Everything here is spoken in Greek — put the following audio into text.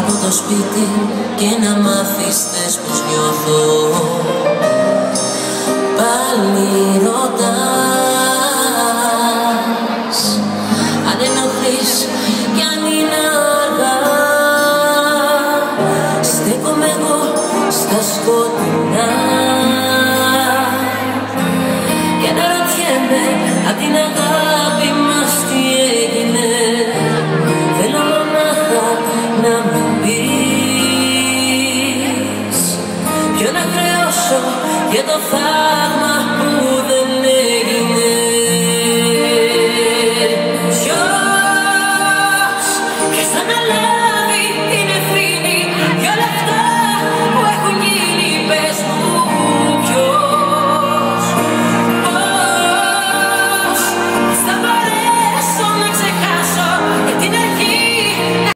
από το σπίτι και να μάθεις θες πως νιώθω. Πάλι ρωτάω